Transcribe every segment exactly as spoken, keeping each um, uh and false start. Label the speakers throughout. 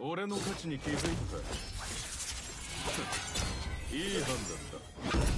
Speaker 1: 俺の価値に気づいたか。いい判断だ。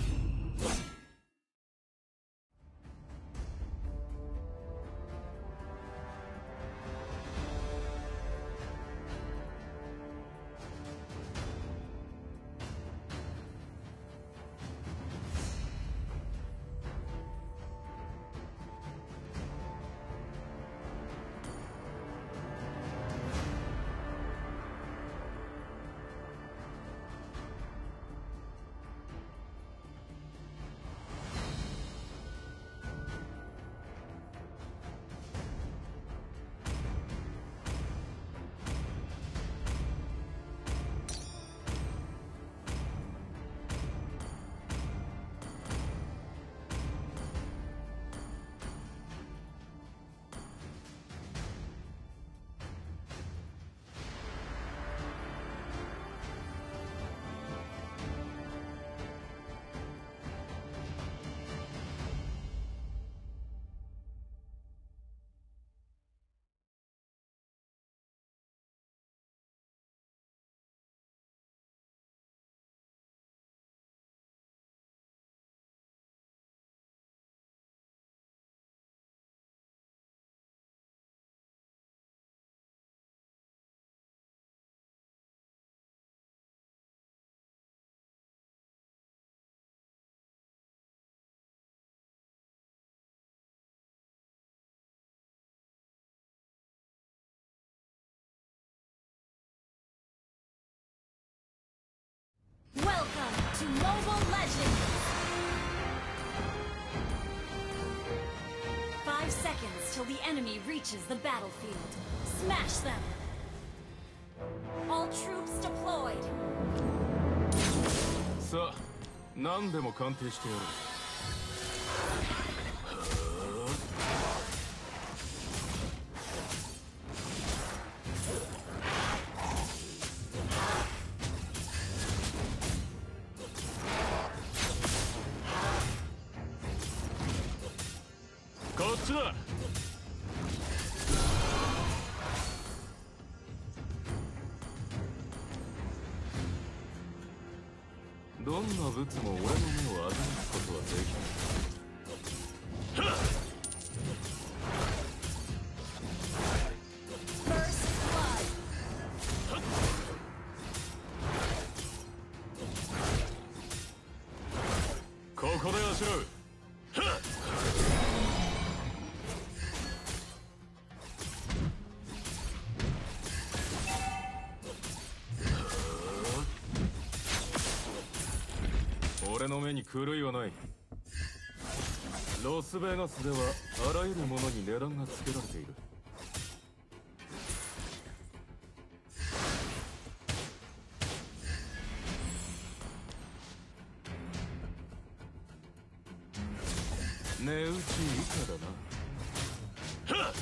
Speaker 2: Welcome to Mobile Legends! Five seconds till the enemy reaches the battlefield. Smash them! All troops deployed!
Speaker 1: さあ、何でも鑑定してやる。こっちだ。どんな物も俺の目を欺くことはできない。ここであしらう。俺の目に狂いはない。ロスベガスではあらゆるものに値段がつけられている。値打ち以下だな。はっ！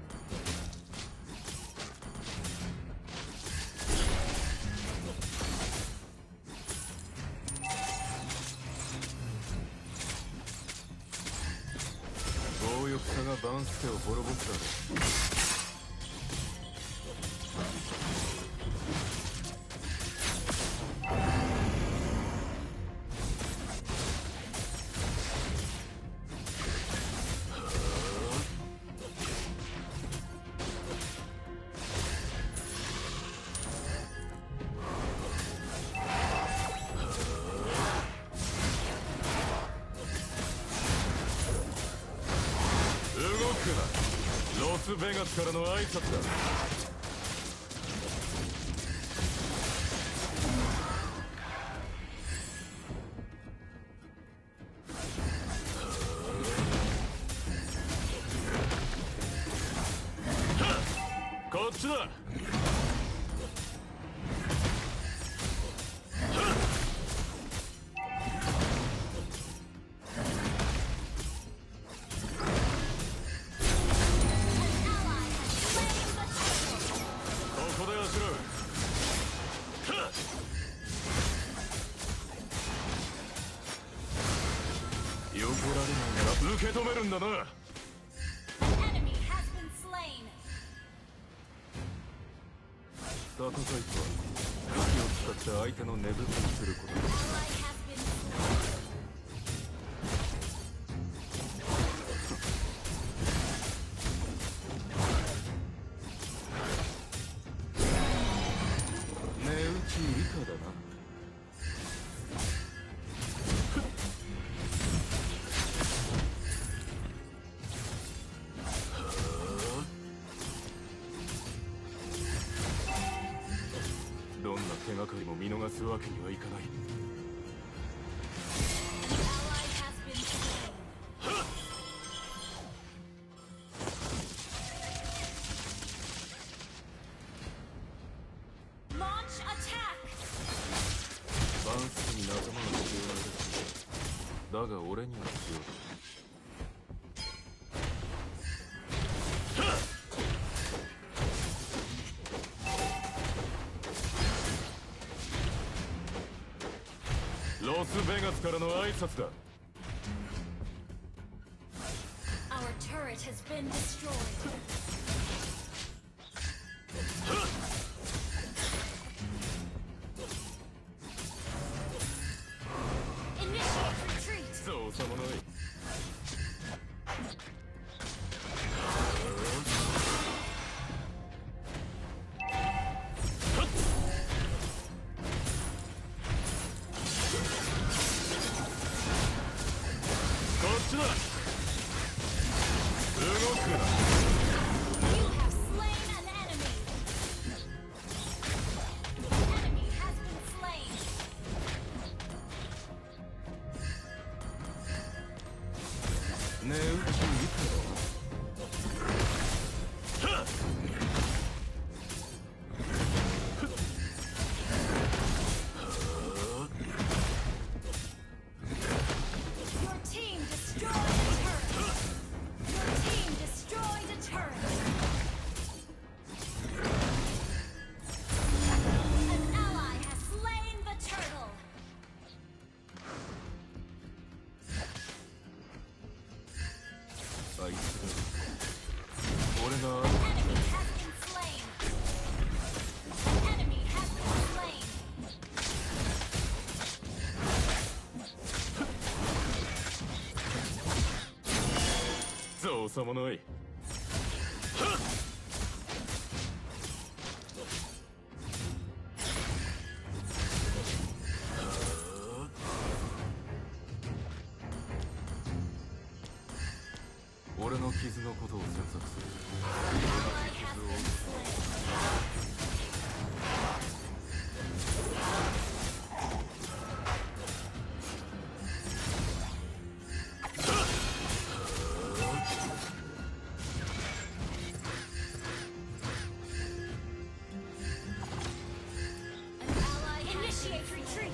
Speaker 1: 強欲さがバンスケを滅ぼすだろう。ロスベガスからの挨拶だ。こっちだ。避けられないなら受け止めるんだな。 戦いとは武器を使って相手の根付けにすることだ。
Speaker 2: Ally has been slain.
Speaker 1: 値打ち以下だな。どんな手がかりも見逃すわけにはいかない。
Speaker 2: Ally has been slain. Launch attack.
Speaker 1: バンスに仲間が必要なんですけど、だが俺には必要だ。ロスベガスからの挨拶だ。
Speaker 2: Our turret has been destroyed. Initiate retreat.
Speaker 1: そうさもない。こっちだ。動くな。
Speaker 2: You have slain an enemy. An enemy has been slain.
Speaker 1: 値打ちいくら。
Speaker 2: Your team destroyed a turret. Your team destroyed a turret. An ally has slain the turtle.
Speaker 1: あいつだ。俺が
Speaker 2: Enemy has been slain. Enemy has been slain.
Speaker 1: そうさもない。 俺の傷のことを詮索する。
Speaker 2: Ally has been slain. An ally initiate retreat.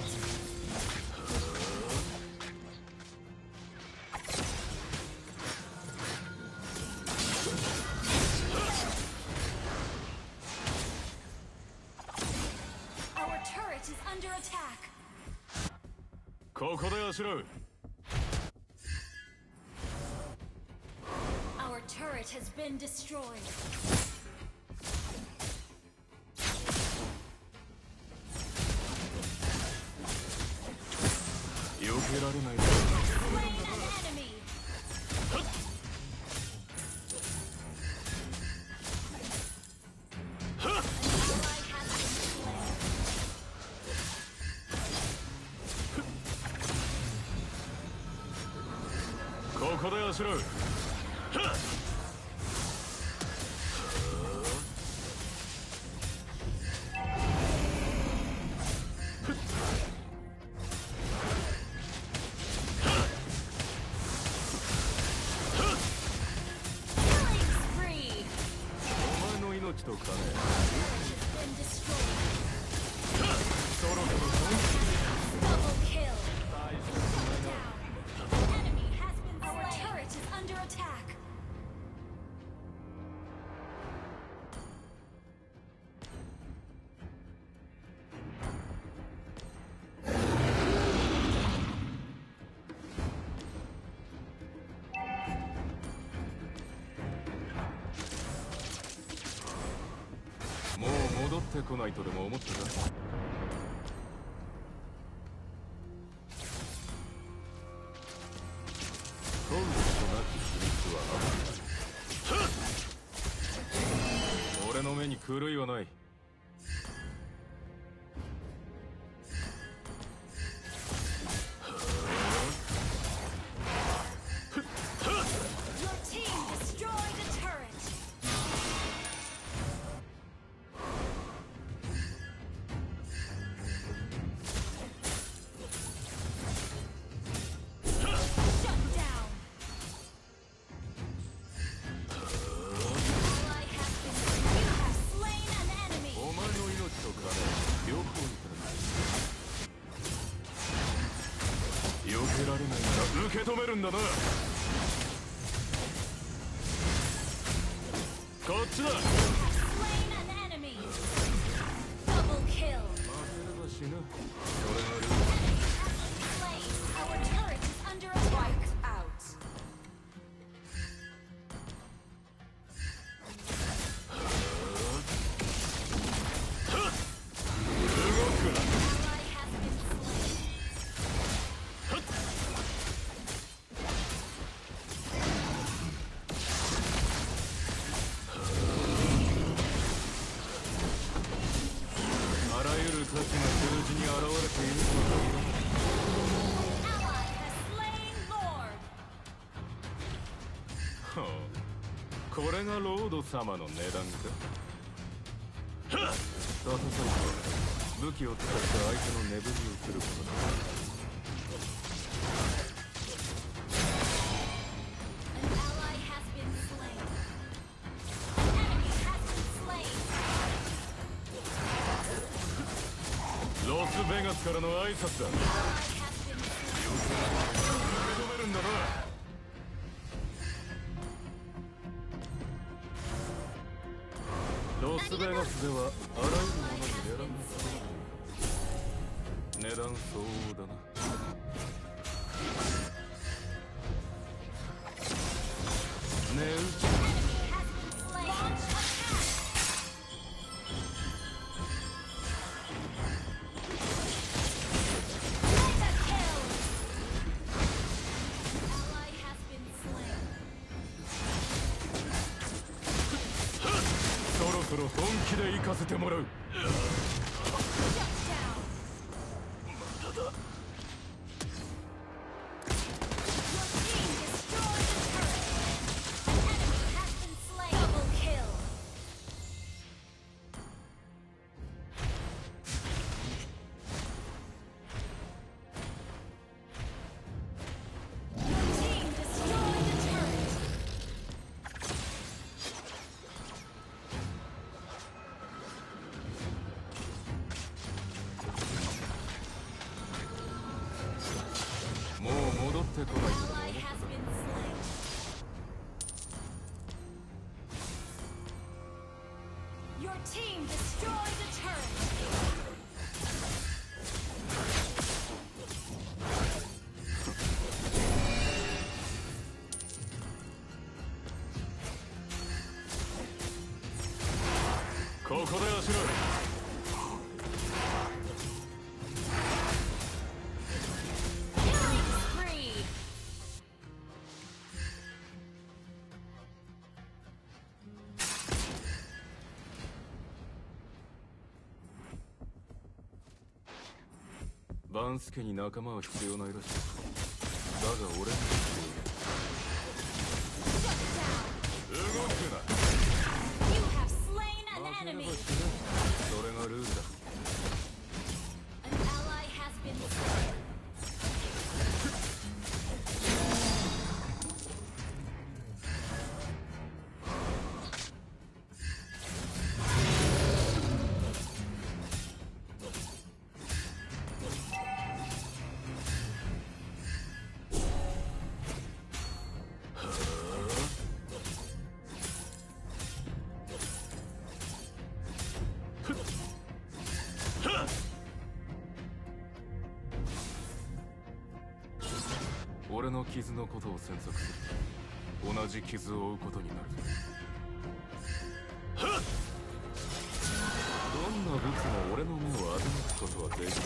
Speaker 2: Our turret is under attack.
Speaker 1: ここであしらう。
Speaker 2: Our turret has been destroyed.
Speaker 1: 避けられない。
Speaker 2: Slain an enemy. An ally has been slain.
Speaker 1: ここであしらう。
Speaker 2: Killing spree.
Speaker 1: お前の命と金。
Speaker 2: Has been destroyed.
Speaker 1: そろそろ損
Speaker 2: Double kill. Down. Enemy has been slain. Our turret is under attack.
Speaker 1: ってこないとでも思ったか。本日となき秘密はある。俺の目に狂いはない。受け止めるんだな。こっちだ。負ければ死ぬ。それがルール。これがロード様の値段か。戦いとは武器を使って相手の値踏みをすることだ。ロスベガスからの挨拶だ。受け止めるんだな。ロスベガスではあらゆるものに値段がつく。値段相応だな。値打ち。そろそろ本気で行かせてもらう。もう戻ってこないと思った。Your team destroyed a turret. ここで走る。バンスケに仲間は必要ないらしい。だが俺に動くな。負ければ死ぬ。それがルールだ。俺の傷のことを詮索する。同じ傷を負うことになる。どんなも俺の目を欺くことはできない。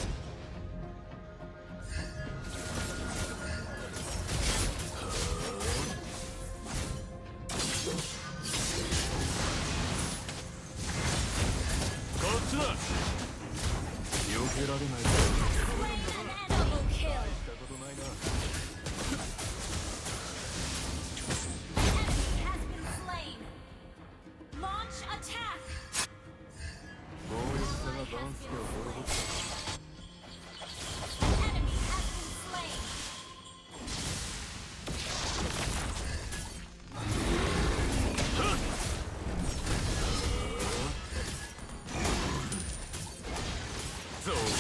Speaker 1: こっちだ。避けられない。
Speaker 2: Double kill.
Speaker 1: したことないな。
Speaker 2: Enemy has been slain. Launch attack.
Speaker 1: 強力さがバンスケを滅ぼした。
Speaker 2: Enemy has been slain.
Speaker 1: そうだな。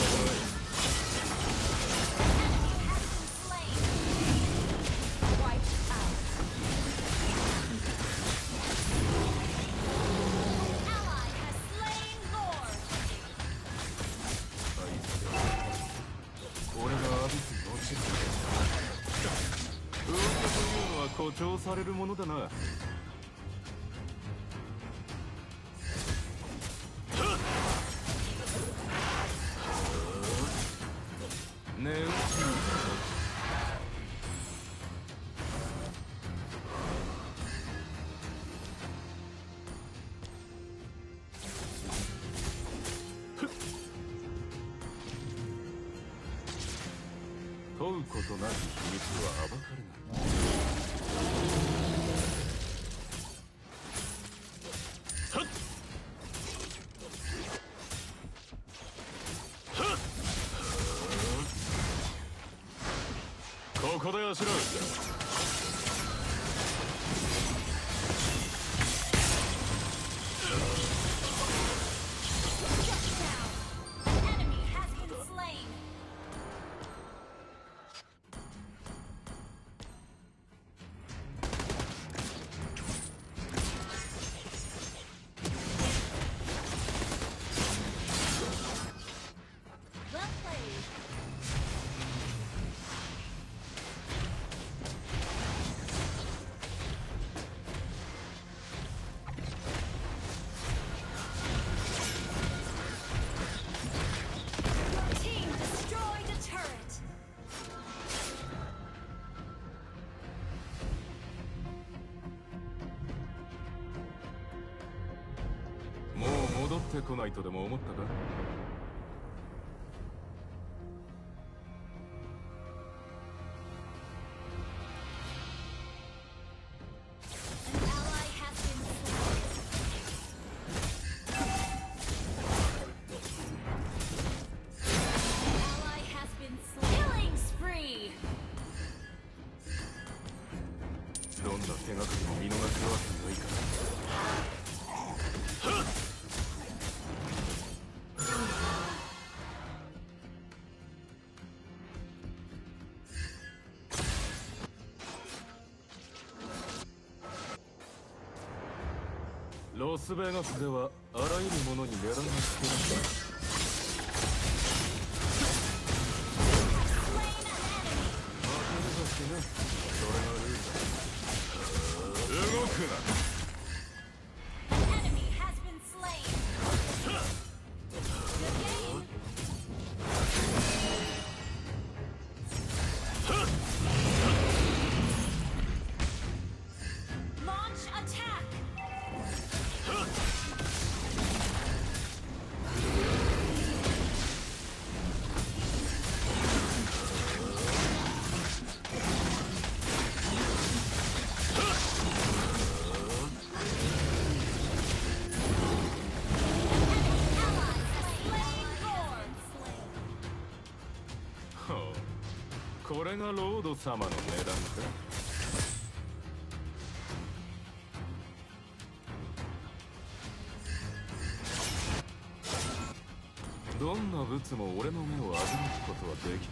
Speaker 1: 誇張されるものだな。寝落ち。問うことなき秘密は暴かれない。 ここであしらう。
Speaker 2: Enemy has been slain.
Speaker 1: 戻ってこないとでも思ったか。 どんな手がかりも見逃すわけないから。 ロスベガスではあらゆるものに値段がつけられる。負けるとしてね、それがルールだ。動くな。
Speaker 2: Enemy has been slain. Good game. Launch attack. Slain Lord.
Speaker 1: ほう、これがロード様の値段か。 どんなブツも俺の目を欺くことはできない。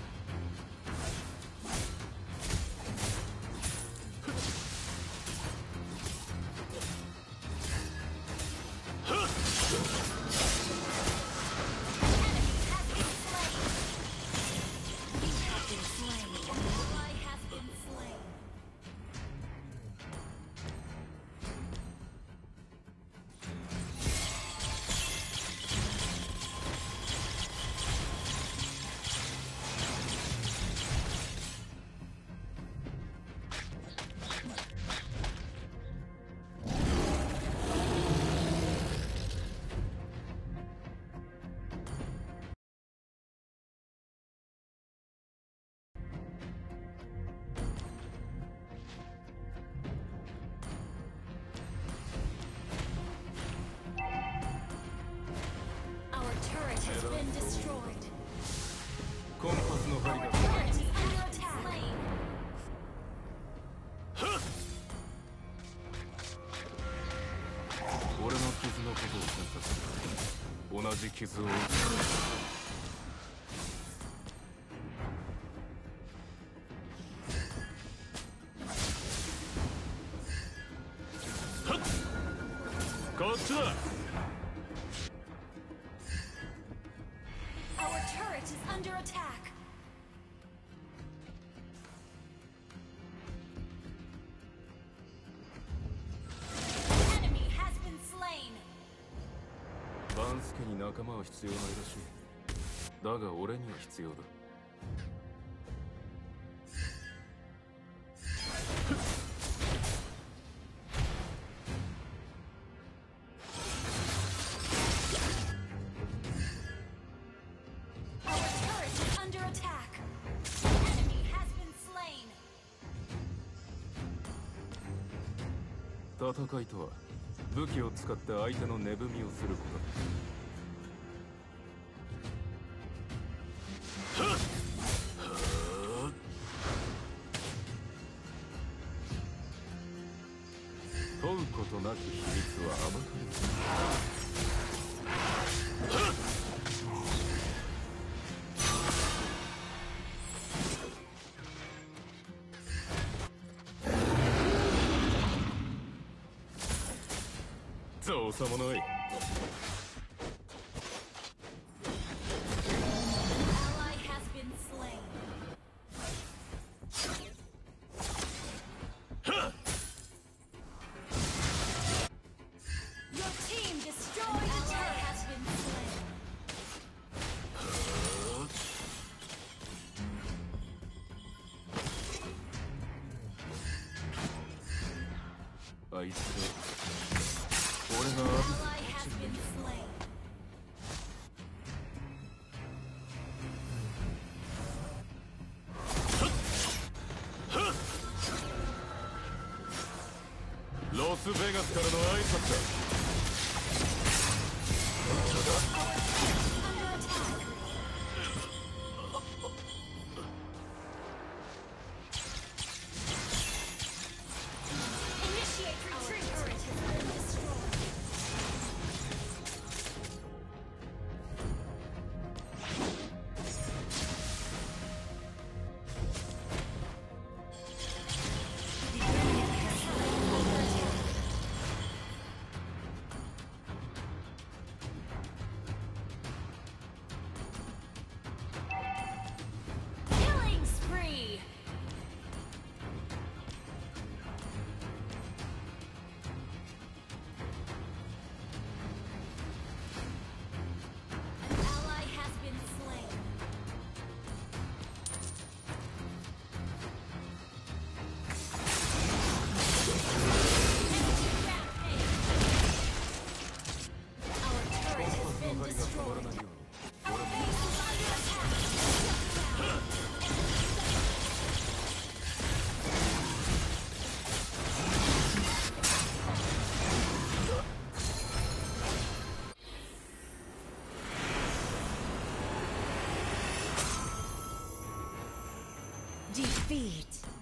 Speaker 1: 傷を負う。こっちだ。
Speaker 2: Our turret is under attack. The enemy has been slain.
Speaker 1: バンスケに仲間は必要ないらしい。だが俺には必要だ。
Speaker 2: Our turret is under attack. The enemy has been slain.
Speaker 1: 戦いとは武器を使って相手の値踏みをすることだ。 問うことなく秘密は暴かれる。造作もない。
Speaker 2: Ally has been slain. Your team destroyed a turret has been slain.
Speaker 1: あいつが俺が
Speaker 2: Ally has been slain.
Speaker 1: ロスベガスからの挨拶だ。
Speaker 2: Under attack. Initiate retreat. Our turret has been destroyed. The enemy has been under attack. Killing spree! An ally has been slain. Enemy rampage! Our turret has been
Speaker 1: 光が止まら
Speaker 2: destroyed.
Speaker 1: ないように
Speaker 2: Our base is under attack. Defeat.